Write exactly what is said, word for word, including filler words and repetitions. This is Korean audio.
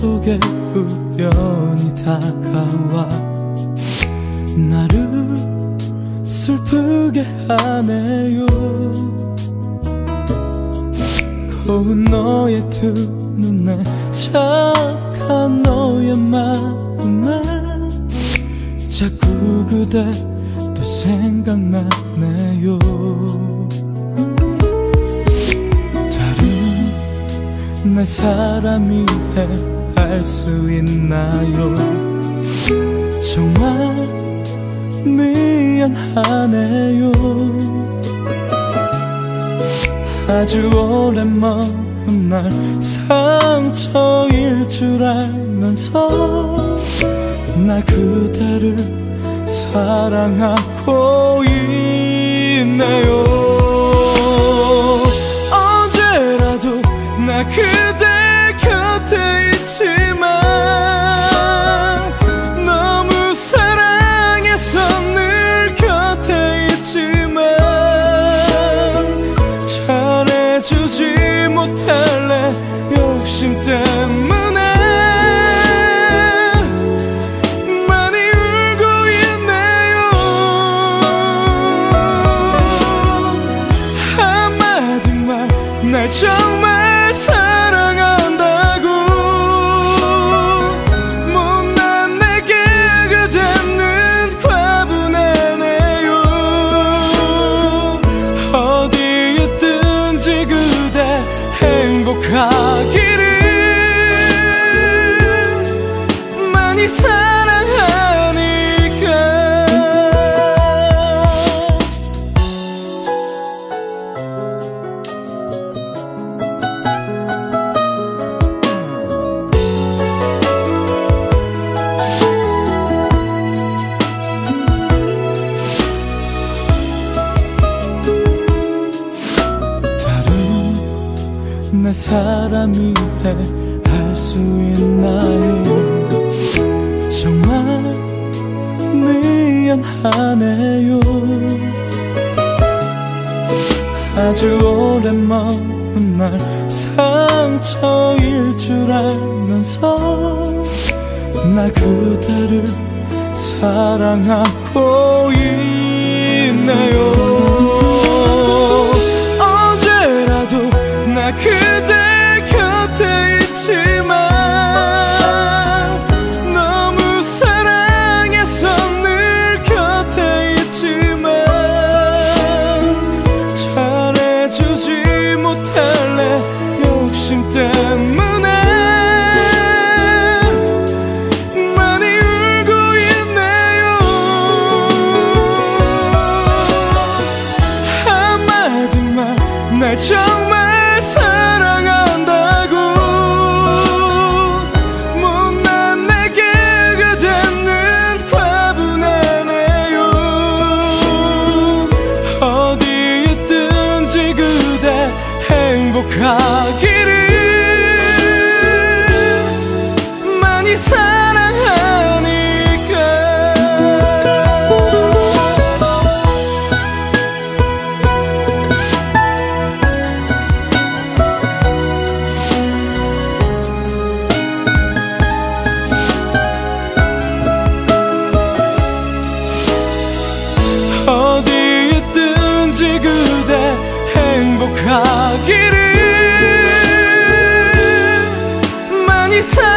속에 우연히 다가와 나를 슬프게 하네요. 고운 너의 두 눈에 착한 너의 마음에 자꾸 그대 또 생각나네요. 다른 내 사람이 할 수 있나요? 정말 미안하네요. 아주 오랜 먼 날 상처일 줄 알면서 나 그대를 사랑하고 있네요. 언제라도 나 그대 곁에 있지만 너무 사랑해서 늘 곁에 있지만 잘해주지 못할래. 욕심 때문에 많이 울고 있네요. 한마디 말 날 정말 사랑한다고 못난 내게 그대는 과분하네요. 어디에 있든지 그대 행복하기를 많이 사랑하니까. 내 사람이 할 수 있나요? 정말 미안하네요. 아주 오랜 먼 날 상처일 줄 알면서 나 그대를 사랑하고 있네요. 언제라도 나 그대 곁에 있지만 너무 사랑해서 늘 곁에 있지만 잘해주지 못할래. 욕심 때문에 많이 울고 있네요. 한마디 말 날 정말 사랑한다고 못난 내게 그대는 과분하네요. 어디 있든지 그대 행복하기를 많이 사랑하니까. 어디 있든지 그대 행복하기를 많이 사